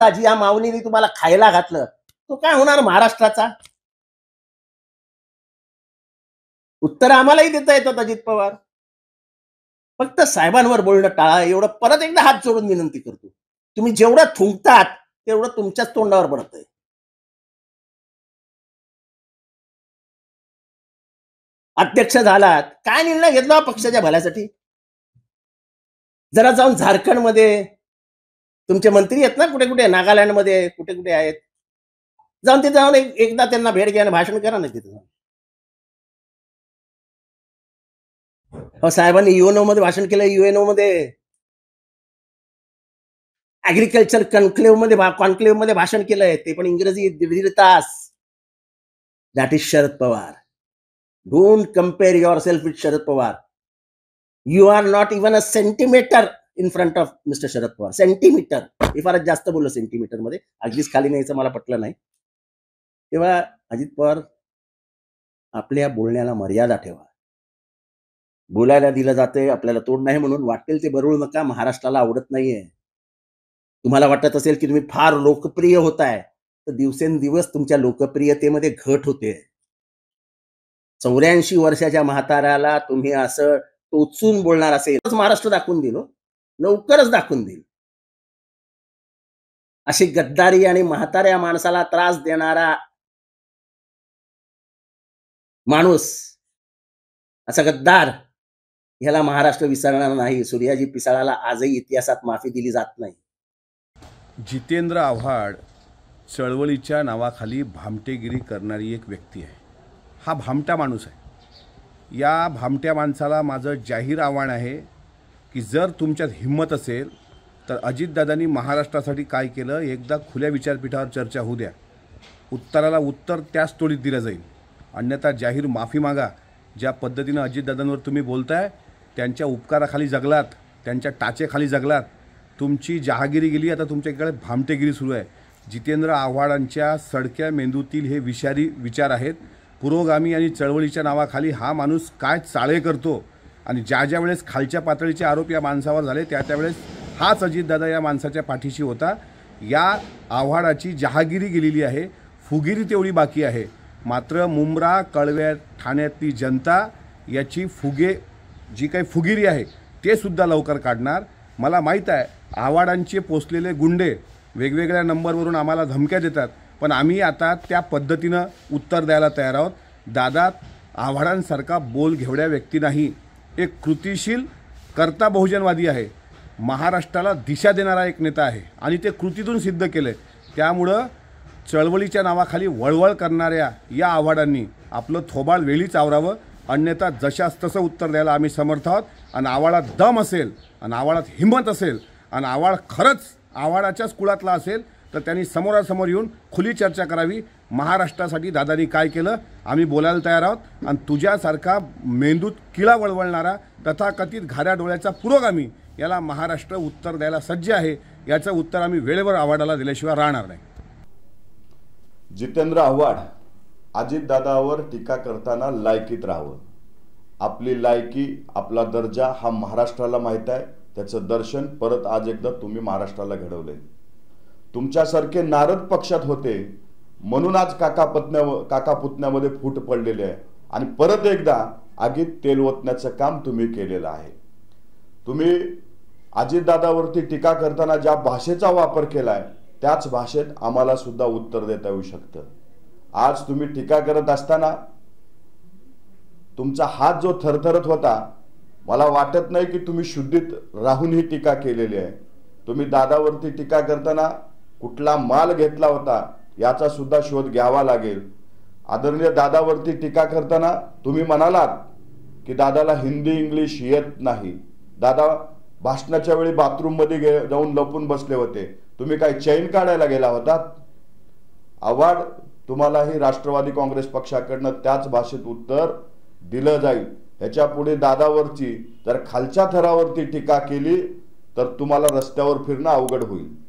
जी या माऊलीने तुम्हाला खायला घातलं, तो काय होणार महाराष्ट्राचा? उत्तर आम्हालाही देता येतात अजित पवार. फक्त साहेबांवर बोलणं टाळा एवढं परत एकदा हात जोडून विनंती करतो. तुम्ही जेवढं थुंकतात, तेवढं तुमच्याच तोंडावर पडतंय. अध्यक्ष झालात, काय निर्णय घेतला पक्षाच्या भल्यासाठी? जरा जाऊन झारखंडमध्ये तुमचे मंत्री आहेत ना कुठे-कुठे, नागालँडमध्ये कुठे-कुठे आहेत. जाऊन तिथे जाऊन एकदा त्यांना भेट घ्या आणि भाषण करा ना तिथे जाऊन. अहो साहेबांनी युएनओमध्ये भाषण केलं, युएनओमध्ये ॲग्रीकल्चर कॉन्क्लेव्हमध्ये भाषण केलंय, ते पण इंग्रजी 1.5 तास. That is Sharad Pawar. Don't compare yourself with Sharad Pawar. You are not even a centimetre in front of mister Sharad Pawar. Centimetre. हे फारच जास्त बोललो सेंटीमीटरमध्ये. अगदीच खाली न्यायचं मला पटलं नाही. तेव्हा अजित पवार आपल्या बोलण्याला मर्यादा ठेवा. बोलायला दिलं जातंय, आपल्याला तोड नाही म्हणून वाटेल ते बरळू नका. महाराष्ट्राला आवडत नाहीये. तुम्हाला वाटत असेल की तुम्ही फार लोकप्रिय होताय, तर दिवसेंदिवस तुमच्या लोकप्रियतेमध्ये घट होते. 84 वर्षाच्या म्हाताऱ्याला तुम्ही असं टोचून बोलणार असेल, तर महाराष्ट्र दाखवून देईल हो. लवकरच दाखवून देईल. अशी गद्दारी आणि म्हाताऱ्या माणसाला त्रास देणारा माणूस, असा गद्दार, ह्याला महाराष्ट्र विसरणार नाही. सूर्याजी पिसाळाला आजही इतिहासात माफी दिली जात नाही. जितेंद्र आव्हाड चळवळीच्या नावाखाली भामटेगिरी करणारी एक व्यक्ती आहे. हा भामटा माणूस आहे. या भामट्या माणसाला माझं जाहीर आव्हान आहे की जर तुमच्यात हिंमत असेल तर अजितदादांनी महाराष्ट्रासाठी काय केलं एकदा खुल्या विचारपीठावर चर्चा होऊ द्या. उत्तराला उत्तर त्याच तोडीत दिलं जाईल. अन्यथा जाहीर माफी मागा. ज्या पद्धतीनं अजितदादांवर तुम्ही बोलताय, त्यांच्या उपकाराखाली जगलात, त्यांच्या टाचेखाली जगलात. तुमची जहागिरी गेली, आता तुमच्याकडे भामटेगिरी सुरू आहे. जितेंद्र आव्हाडांच्या सडक्या मेंदूतील हे विषारी विचार आहेत. पुरोगामी आणि चळवळीच्या नावाखाली हा माणूस काय चाळे करतो आणि ज्या वेळेस खालच्या पातळीचे आरोप या माणसावर झाले त्यावेळेस हाच अजितदादा या माणसाच्या पाठीशी होता. या आव्हाडाची जहागिरी गेलेली आहे, फुगिरी तेवढी बाकी आहे. मात्र मुंब्रा, कळव्यात, ठाण्यातली जनता याची जी काही फुगिरी आहे ते सुद्धा लवकर काढणार. मला माहीत आहे आव्हाडांचे पोचलेले गुंडे वेगवेगळ्या नंबरवरून आम्हाला धमक्या देतात, पण आम्ही आता त्या पद्धतीनं उत्तर द्यायला तयार आहोत. दादा आव्हाडांसारखा बोल घेवड्या व्यक्ती नाही, एक कृतिशील कर्ता बहुजनवादी आहे. महाराष्ट्राला दिशा देणारा एक नेता आहे आणि ते कृतीतून सिद्ध केलं. त्यामुळं चळवळीच्या नावाखाली वळवळ करणाऱ्या या आव्हाडांनी आपलं थोबाड वेळीच आवरावं. अन्यथा जशास तसं उत्तर द्यायला आम्ही समर्थ आहोत. आणि आव्हाडात दम असेल आणि आव्हाडात हिंमत असेल आणि आव्हाड खरंच आव्हाडाच्याच कुळातला असेल तर त्यांनी समोरासमोर येऊन खुली चर्चा करावी. महाराष्ट्रासाठी दादांनी काय केलं आम्ही बोलायला तयार आहोत. आणि तुझ्यासारखा मेंदूत किळा वळवळणारा तथाकथित घाऱ्या डोळ्याचा पुरोगामी याला महाराष्ट्र उत्तर द्यायला सज्ज आहे. याचं उत्तर आम्ही वेळेवर आव्हाडाला दिल्याशिवाय राहणार नाही. जितेंद्र आव्हाड अजितदादावर टीका करताना लायकीत राहावं. आपली लायकी, आपला दर्जा हा महाराष्ट्राला माहीत आहे. त्याचं दर्शन परत आज एकदा तुम्ही महाराष्ट्राला घडवलंय. तुमच्यासारखे नारद पक्षात होते म्हणून आज काका पुतण्यामध्ये फूट पडलेली आहे आणि परत एकदा आगीत तेल ओतण्याचं काम तुम्ही केलेलं आहे. तुम्ही अजितदादावरती टीका करताना ज्या भाषेचा वापर केलाय त्याच भाषेत आम्हाला सुद्धा उत्तर देता येऊ शकतं. आज तुम्ही टीका करत असताना तुमचा हात जो थरथरत होता, मला वाटत नाही की तुम्ही शुद्धीत राहून ही टीका केलेली आहे. तुम्ही दादावरती टीका करताना कुठला माल घेतला होता याचा सुद्धा शोध घ्यावा लागेल. आदरणीय दादावरती टीका करताना तुम्ही म्हणालात की दादाला हिंदी इंग्लिश येत नाही. दादा भाषणाच्या वेळी बाथरूम मध्ये जाऊन लपून बसले होते. तुम्ही काय चैन काढायला गेला होतात? आव्हाड, तुम्हालाही राष्ट्रवादी काँग्रेस पक्षाकडनं त्याच भाषेत उत्तर दिलं जाईल. ह्याच्या पुढे दादावरची जर खालच्या थरावरती टीका केली तर तुम्हाला रस्त्यावर फिरणं अवघड होईल.